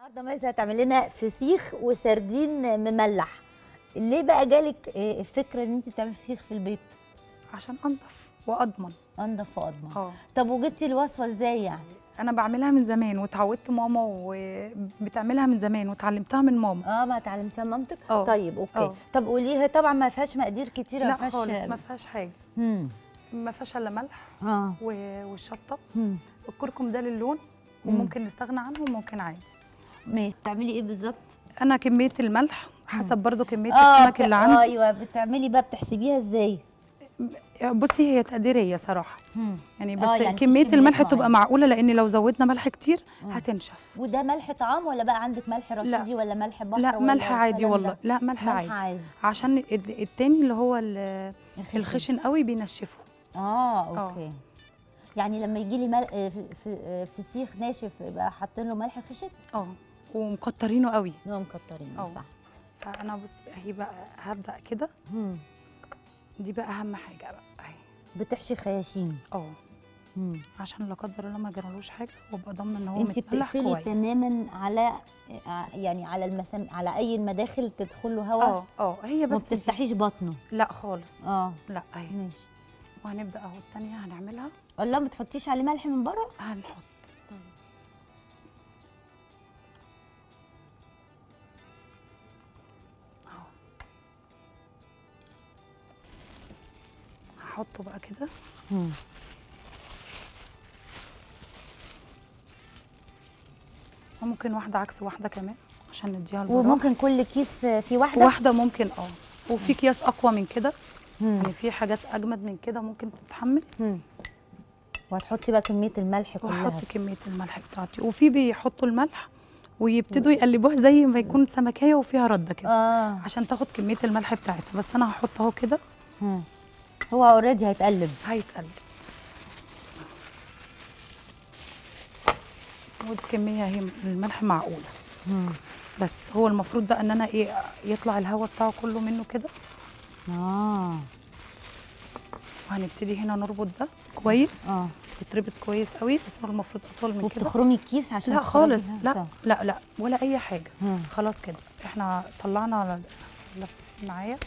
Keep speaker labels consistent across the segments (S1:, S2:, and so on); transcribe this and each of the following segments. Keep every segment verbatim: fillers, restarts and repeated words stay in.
S1: النهارده مثلا هتعمل لنا فسيخ وسردين مملح. ليه بقى جالك الفكره ان انت تعملي فسيخ في البيت؟
S2: عشان انضف واضمن.
S1: انضف واضمن.
S2: اه
S1: طب وجبتي الوصفه ازاي يعني؟
S2: انا بعملها من زمان واتعودت ماما وبتعملها من زمان وتعلمتها من ماما.
S1: اه ما اتعلمتيها من مامتك؟
S2: اه
S1: طيب اوكي.
S2: أوه.
S1: طب قوليها. طبعا ما فيهاش مقادير كتيره.
S2: لا
S1: ما فيهاش
S2: خالص، ما فيهاش حاجه.
S1: امم
S2: ما فيهاش الا ملح
S1: اه
S2: والشطه
S1: امم
S2: والكركم ده للون، وممكن نستغنى عنه وممكن عادي.
S1: ماشي. بتعملي ايه بالظبط؟
S2: انا كميه الملح حسب برضو كميه
S1: آه
S2: السمك
S1: بت...
S2: اللي عندي.
S1: اه ايوه بتعملي بقى بتحسبيها ازاي؟
S2: بصي هي تقديريه صراحه.
S1: مم.
S2: يعني بس
S1: آه يعني
S2: كميه الملح
S1: معينة.
S2: تبقى معقوله، لان لو زودنا ملح كتير
S1: مم.
S2: هتنشف.
S1: وده ملح طعام ولا بقى عندك ملح رشيدي ولا ملح بحر
S2: لا
S1: ولا
S2: ملح عادي والله.
S1: ده؟
S2: لا ملح,
S1: ملح
S2: عادي.
S1: عادي
S2: عشان التاني اللي هو
S1: الخشن,
S2: الخشن قوي بينشفه.
S1: اه اوكي.
S2: أوه.
S1: يعني لما يجي لي مل... فسيخ ناشف يبقى حاطين له ملح خشن؟
S2: اه ومكترينه قوي.
S1: اه مكترينه صح.
S2: فانا بصي اهي بقى هبدا كده. دي بقى اهم حاجه بقى اهي.
S1: بتحشي خياشيم.
S2: اه عشان لا قدر الله ما جرالوش حاجه وابقى ضامنه ان هو
S1: انت
S2: متملح
S1: بتقفلي
S2: كويس
S1: تماما على يعني على المسام على اي المداخل تدخل له هواء.
S2: اه اه هي بس
S1: ما بتفتحيش بطنه؟
S2: لا خالص.
S1: اه
S2: لا اهي
S1: ماشي.
S2: وهنبدا اهو الثانيه هنعملها.
S1: الله ما تحطيش عليه ملح من بره؟
S2: هنحط. اهو هحطه بقى كده. وممكن واحده عكس واحده كمان عشان نديها البراح.
S1: وممكن كل كيس في واحده؟
S2: واحده ممكن اه. وفي اكياس اقوى من كده. يعني في حاجات اجمد من كده ممكن تتحمل.
S1: مم. وهتحطي بقى كميه الملح كلها؟
S2: وهحط كميه الملح بتاعتي. وفي بيحطوا الملح ويبتدوا يقلبوها زي ما يكون سمكيه وفيها رده كده.
S1: آه.
S2: عشان تاخد كميه الملح بتاعتها. بس انا هحط اهو كده.
S1: هو اوريدي هيتقلب.
S2: هيتقلب. والكميه هي الملح معقوله.
S1: مم.
S2: بس هو المفروض بقى ان انا ايه يطلع الهواء بتاعه كله منه كده.
S1: اه
S2: وهنبتدي هنا نربط ده كويس.
S1: اه
S2: يتربط كويس قوي. بس هو المفروض اطول من كده.
S1: وبتخرمي الكيس عشان
S2: لا خالص. لا
S1: طبعا.
S2: لا لا ولا اي حاجه.
S1: مم.
S2: خلاص كده احنا طلعنا على لف معايا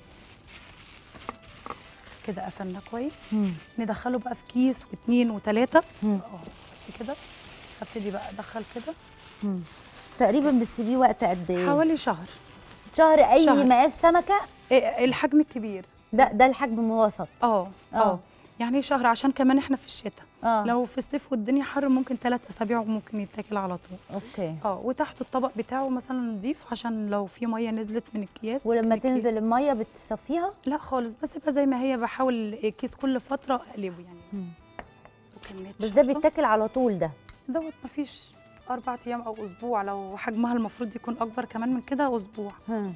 S2: كده. قفلنا كويس.
S1: مم.
S2: ندخله بقى في كيس واثنين وثلاثه.
S1: اه
S2: بس كده. هبتدي بقى ادخل كده.
S1: مم. تقريبا بتسيبيه وقت قد ايه؟
S2: حوالي شهر.
S1: شهر. اي
S2: شهر.
S1: مقاس سمكه؟
S2: إيه الحجم الكبير
S1: ده ده الحجم الموسط.
S2: اه اه يعني شهر عشان كمان احنا في الشتاء.
S1: اه
S2: لو في الصيف والدنيا حر ممكن ثلاث اسابيع وممكن يتاكل على طول.
S1: اوكي.
S2: اه وتحته الطبق بتاعه مثلا نضيف عشان لو في ميه نزلت من الكياس.
S1: ولما
S2: الكيس.
S1: تنزل الميه بتصفيها؟
S2: لا خالص، بس يبقى زي ما هي. بحاول الكيس كل فتره اقلبه يعني.
S1: مم.
S2: وكميه
S1: بس ده
S2: شطة.
S1: بيتاكل على طول ده؟
S2: دوت مفيش اربع ايام او اسبوع. لو حجمها المفروض يكون اكبر كمان من كده اسبوع.
S1: هم.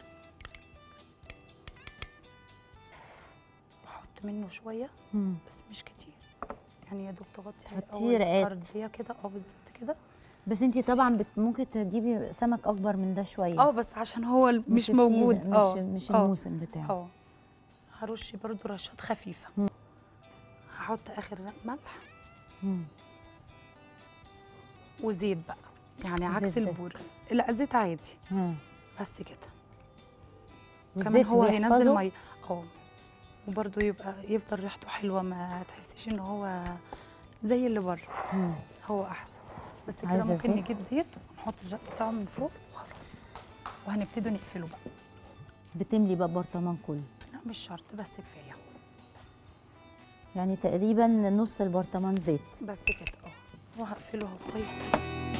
S2: بحط منه شويه.
S1: هم.
S2: بس مش كتير. يعني يا دوب تغطي
S1: تحطيه رقات.
S2: ارضيه كده. اه بالظبط كده.
S1: بس انتي طبعا بت... ممكن تجيبي سمك اكبر من ده شويه.
S2: اه بس عشان هو مش, مش موجود.
S1: اه مش, مش الموسم بتاعه.
S2: اه هرش برضو رشات خفيفه.
S1: مم.
S2: هحط اخر ملح.
S1: مم.
S2: وزيت بقى يعني عكس
S1: زيت
S2: البور. لا زيت عادي.
S1: مم.
S2: بس كده. كمان هو هينزل ميه. اه وبرده يبقى يفضل ريحته حلوه. ما تحسيش ان هو زي اللي بره. هو احسن. بس كده ممكن زيت. نجيب زيت ونحط الجاك بتاعه من فوق وخلاص. وهنبتدي نقفله بقى.
S1: بتملي بقى برطمان كله؟
S2: لا مش شرط، بس كفايه. بس
S1: يعني تقريبا نص البرطمان زيت.
S2: بس كده اه. وهقفله كويس.